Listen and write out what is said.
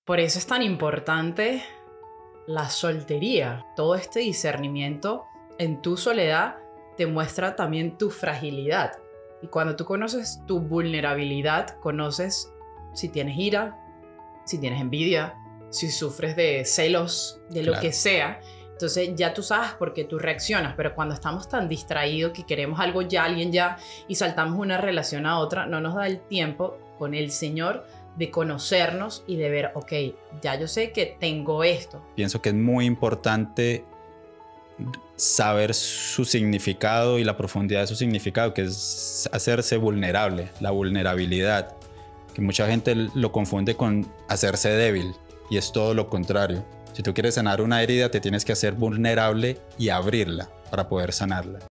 Por eso es tan importante la soltería. Todo este discernimiento en tu soledad te muestra también tu fragilidad. Y cuando tú conoces tu vulnerabilidad, conoces si tienes ira, si tienes envidia, si sufres de celos, de lo que sea. Entonces ya tú sabes por qué tú reaccionas. Pero cuando estamos tan distraídos que queremos algo ya, alguien ya, y saltamos una relación a otra, no nos da el tiempo con el Señor de conocernos y de ver, ok, ya yo sé que tengo esto. Pienso que es muy importante saber su significado y la profundidad de su significado, que es hacerse vulnerable, la vulnerabilidad, que mucha gente lo confunde con hacerse débil, y es todo lo contrario. Si tú quieres sanar una herida, te tienes que hacer vulnerable y abrirla para poder sanarla.